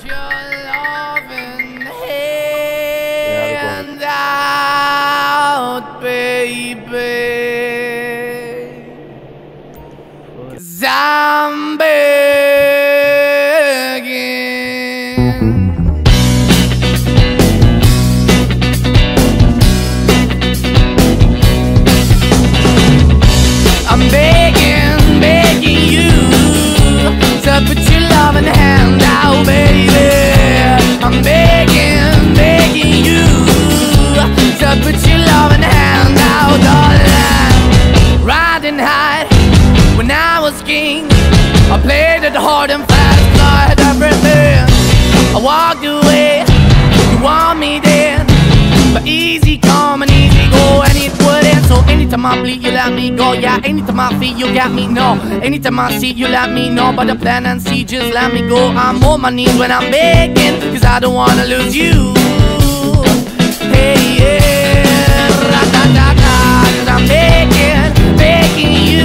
your loving hand out, baby, 'cause I'm begging. I'm begging, begging you to put your loving hand out, baby. I'm begging, begging you to put your loving hand out, darling. Riding high when I was king, I played it hard and fast, I had everything. I walked away, you want me then, but easy come and easy go, and it wouldn't. So anytime I bleed, you let me go. Yeah, anytime I feel, you got me, no. Anytime I see, you let me know. But the plan and see, just let me go. I'm on my knees when I'm begging, 'cause I don't wanna lose you. Hey, yeah, ra-da-da-da, 'cause I'm begging, begging you,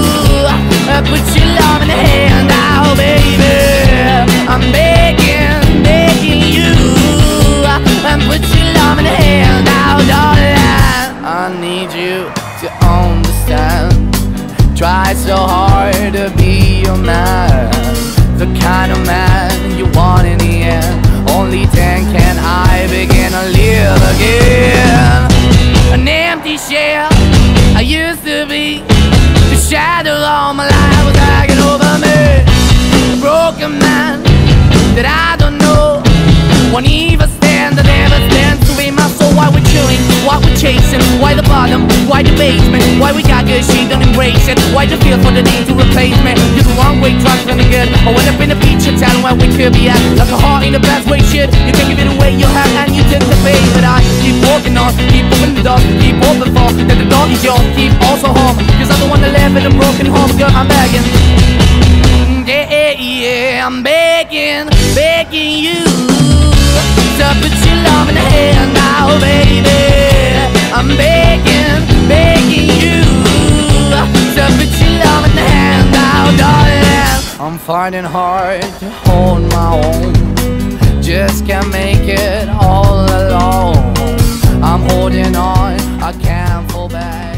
put your love in the hand out, baby. I'm begging, begging you, put your love in the hand out, darling. I need you to understand. Try so hard to be your man, the kind of man you want in the end. Only then can I begin to live again. An empty shell I used to be, the shadow all my life was hanging over me. A broken man that I don't know, won't even stand, I never stand to be my soul. Why we chewing, why we chasing, why the bottom, why the basement, why we got good, she don't embrace it, why the feel for the need to replace me. You're the wrong way, trying to be good, I went up in the feature town where we could be at, like a heart in the best way, shit. You can give it away, you have, and you took the bait. But I keep walking on, keep opening the door, keep open for, that the door is yours, keep also home, 'cause I don't wanna live in a broken home, girl, I'm begging. Yeah, yeah, I'm begging, begging you to put your love in the hand now, baby. I'm begging, begging you to put your love in the hand now, darling. I'm finding hard to hold my own, just can't make it all alone. I'm holding on, I can't fall back.